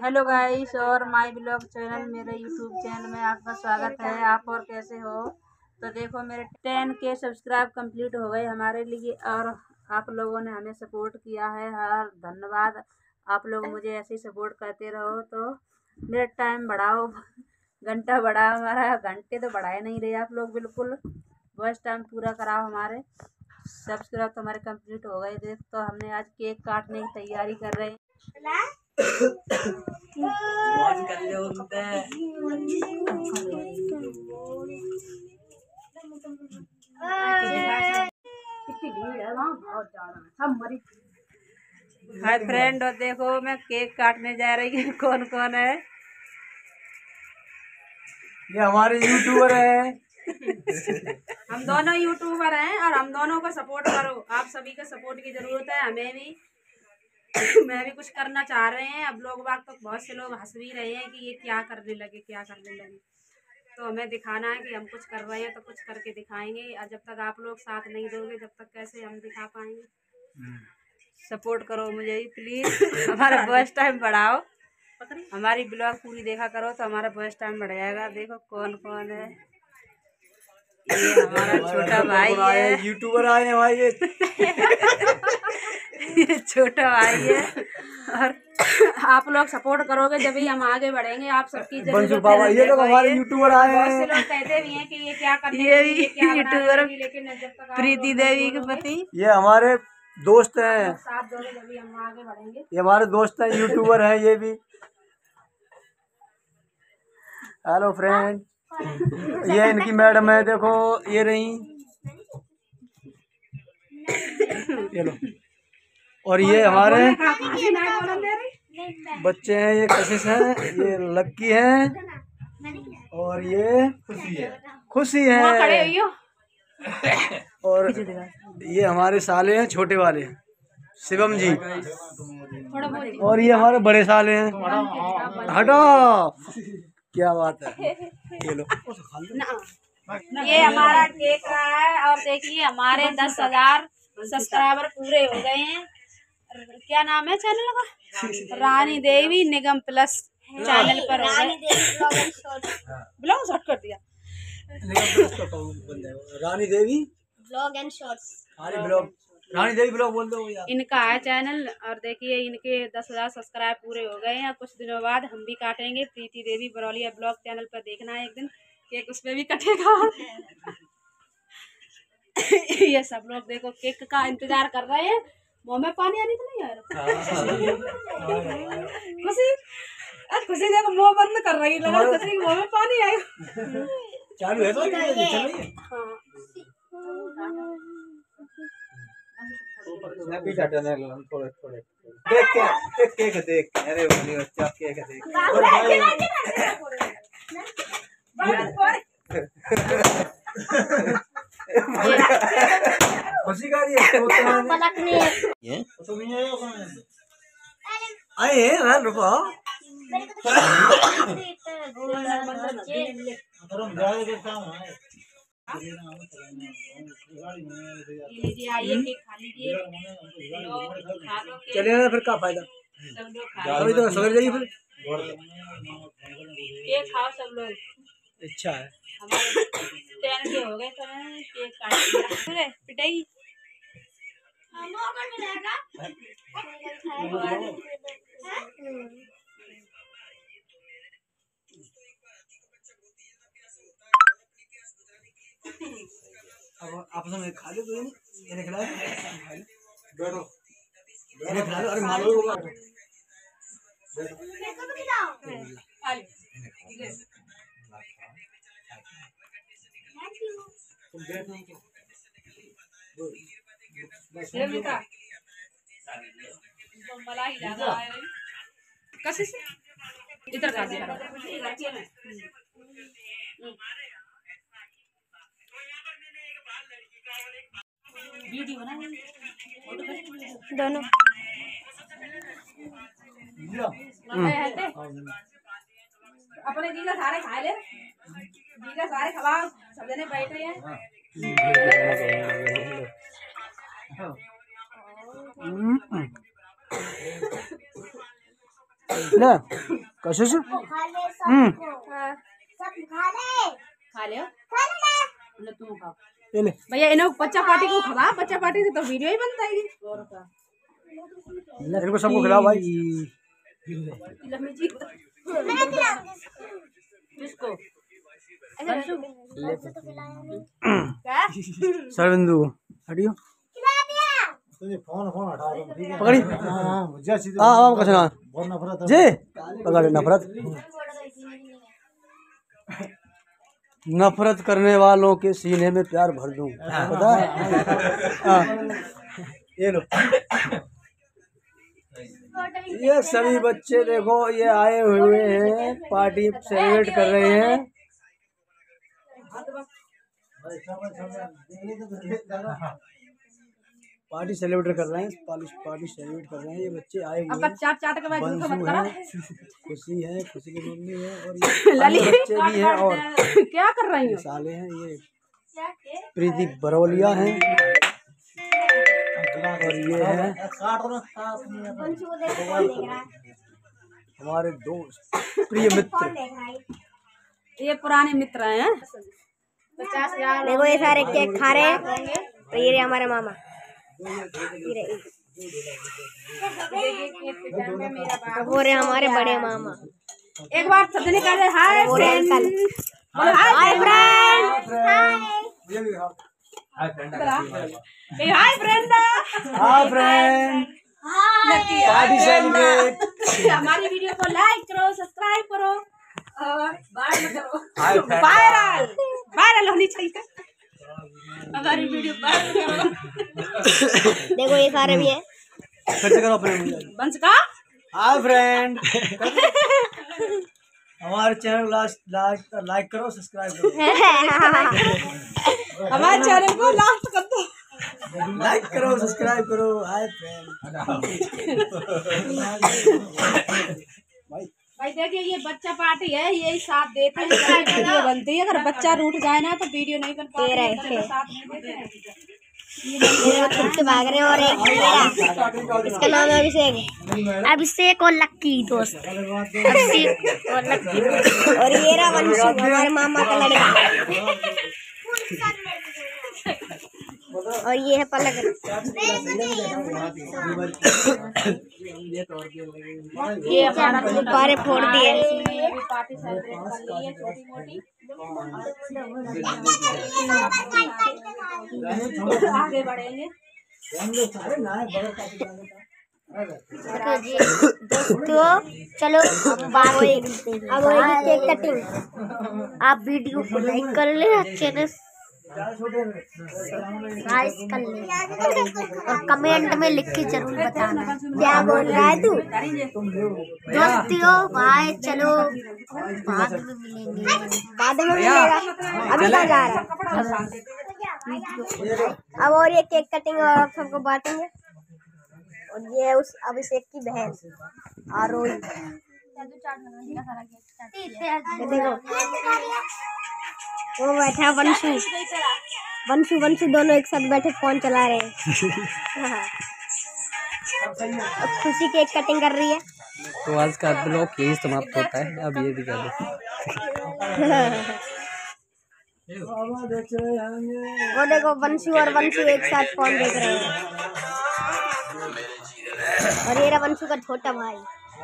Hello guys और my blog channel मेरे YouTube channel में आपका स्वागत है। आप और कैसे हो? तो देखो मेरे 10K सब्सक्राइब कंप्लीट हो गए हमारे लिए और आप लोगों ने हमें सपोर्ट किया है। हर धन्यवाद। आप लोग मुझे ऐसे ही सपोर्ट करते रहो। तो मेरा टाइम बढ़ाओ, घंटा बढ़ाओ। हमारा घंटे तो बढ़ाए नहीं रहे आप लोग, बिल्कुल बस टाइम पूरा कराओ। हमारे सब्सक्राइब तो हमारे कंप्लीट हो गए। देख तो हमने आज केक काटने की तैयारी कर रहे हैं। हाय फ्रेंड, और देखो मैं केक काटने जा रही हूँ। कौन कौन है? ये हमारे यूट्यूबर है। हम दोनों यूट्यूबर हैं और हम दोनों को सपोर्ट करो। आप सभी का सपोर्ट की जरूरत है हमें भी। मैं भी कुछ करना चाह रहे हैं। अब लोग बाग तो बहुत से लोग हंस भी रहे हैं कि ये क्या करने लगे, क्या करने लगे। तो हमें दिखाना है कि हम कुछ कर रहे हैं तो कुछ करके दिखाएंगे। और जब तक आप लोग साथ नहीं दोगे जब तक कैसे हम दिखा पाएंगे। सपोर्ट करो मुझे भी प्लीज। हमारा वॉइस टाइम बढ़ाओ। हमारी ब्लॉग पूरी देखा करो तो हमारा वॉइस टाइम बढ़ जाएगा। देखो कौन कौन है। ये हमारा छोटा भाई है, यूट्यूबर आए हैं भाई। ये छोटा भाई है। और आप लोग सपोर्ट करोगे जब ही हम आगे बढ़ेंगे। आप सबकी जरूरत है। ये लोग हमारे यूट्यूबर आए हैं। बहुत से लोग कहते भी हैं कि ये क्या करने लगी, ये क्या यूट्यूबर, लेकिन जब तक आप प्रीति लोग देवी के बोलोगे, पति ये हमारे दोस्त हैं। साथ दोगे जब ही हम आगे बढ़ेंगे। ये हमारे दोस्त हैं, यूट्यूबर हैं ये भी। हेलो फ्रेंड, ये इनकी मैडम है। देखो ये रही, ये लो। और ये हमारे बच्चे हैं, ये कशिश है, ये लक्की है और ये खुशी है। और ये हमारे साले हैं, छोटे वाले शिवम जी। और ये हमारे बड़े साले हैं। हटो, क्या बात है। ये लो। ये हमारा केक रहा है। और देखिए हमारे 10,000 सब्सक्राइबर पूरे हो गए हैं। क्या नाम है चैनल का? रानी देवी निगम प्लस चैनल पर हो गए। ब्लॉग शॉर्ट कर दिया। Rani Devi blog and shorts. Rani Devi blog बोल दो यार। इनका है चैनल। और देखिए इनके 10,000 सब्सक्राइब पूरे हो गए हैं। कुछ दिनों बाद हम भी काटेंगे। प्रीति देवी बरौलिया ब्लॉग चैनल पर देखना है एक दिन केक, उसमें भी कटेगा। ये सब लोग देखो केक का इंतजार कर रहे हैं। मुँह में पानी आने तो नहीं आ रहा। खुशी, खुशी देखो मुँह बंद कर रही है। खुशी मुँह में पानी आएगा। चालू है तो चल रही है। थोड़े थोड़े देख केक देख। अरे वाली बच्चा केक देख। खुशी का ये आए हैं। रुको चले ना, फिर क्या फायदा। अभी तो सवेरे जाइए फिर केक खाओ सब लोग। अच्छा है। हमारे 10K हो गए तो केक काट पिटाई। अब आपस में खा लो तो ये खिला बैठो, ये खिला लो। अरे मारो होगा मलाई ज्यादा कैसे से इधर कर दे। वीडियो बना दोनों अपने जीजा सारे खा ले। जीजा सारे खवाओ, सब जने बैठे हैं। ना कशिश खा ले तुम खाओ ले भैया। इन्हें बच्चा पार्टी को खवा, बच्चा पार्टी से तो वीडियो ही बनता है। इनको सबको खिलाओ भाई। किसको? सरविंदु हटियो पकड़ी। हाँ कछना जी पकड़। नफरत करने वालों के सीने में प्यार भर दूं, पता है? ये लो। ये सभी बच्चे देखो ये आए हुए हैं, पार्टी सेलिब्रेट कर रहे हैं। पार्टी सेलिब्रेट कर रहे हैं, पार्टी सेलिब्रेट कर रहे हैं। ये बच्चे आए हुए हैं। चाट के बाद खुशी है, खुशी की मम्मी है और ये बच्चे भी हैं। और क्या कर रही हो? साले हैं ये प्रीति बरौलिया हैं और ये है हमारे दोस्त प्रिय मित्र। ये पुराने मित्र हैं। 50,000 देखो ये सारे केक खा रहे हैं। तो ये हमारे मामा वो रहे हमारे बड़े मामा। एक बार सदने का hi friend, hi friend, hi friend, hi friend. Party celebrate. हमारी वीडियो को लाइक करो, सब्सक्राइब करो और वायरल होनी चाहिए हमारी वीडियो। देखो ये सारे भी है। खर्च करो अपने बंस का। Hi friend. हमारे चैनल लाइक करो, सब्सक्राइब करो। हमारे चैनल को लाइक कर दो, लाइक करो, सब्सक्राइब करो। Hi friend. भाई देखिए ये बच्चा पार्टी है, यही साथ देते हैं, वीडियो बनती है। अगर बच्चा रूठ जाए ना तो वीडियो नहीं बन पाती है। कुत्ते भाग रहे हैं और एक इसका नाम है अभिषेक। अभिषेक और लक्की दोस्त। अभिषेक और लक्की और ये रहा वंशु हमारे मामा का लड़का। और ये है पलक। ये हमारा गुब्बारे फोड़ दिए। पार्टी सेलिब्रेट कर ली है छोटी मोटी। आगे बढ़ेंगे। दोस्तों चलो अब होगी केक कटिंग। आप वीडियो को लाइक कर ले, अच्छे से सब्सक्राइब कर ले और कमेंट में लिख के जरूर बताना क्या बोल रहा है तू। दोस्तों भाई चलो बाद में मिलेंगे। बाद में मिलेगा, अभी कहाँ जा रहा है? अब और ये केक कटिंग और आप सबको बांटेंगे। और ये उस अभिषेक की बहन आरोही। देखो वो बैठा वंशु दोनों एक साथ बैठे फोन चला रहे हैं। अब खुशी केक कटिंग कर रही है। तो आज का ब्लॉग यही समाप्त होता है। अब ये दिखा दो। वो देखो वंशु एक साथ फोन देख रहे हैं। और ये रहा वंशु का छोटा भाई।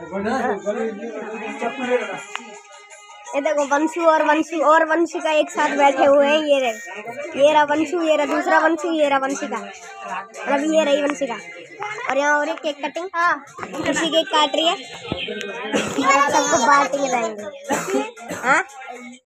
ये देखो वंशु का एक साथ बैठे हुए हैं। ये रहा वंशु, ये रहा दूसरा वंशु, ये रहा वंशिका, मतलब ये रही वंशिका। और यहाँ हो रही केक कटिंग। खुशी केक काट रही है। सबको बांटेंगे जाएंगे। हाँ